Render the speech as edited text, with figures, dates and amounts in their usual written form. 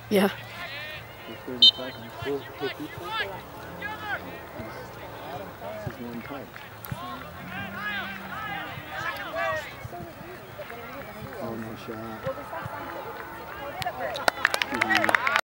Yeah. For 30 seconds. Well, hey, keep that. This is one touch. Oh, no shot.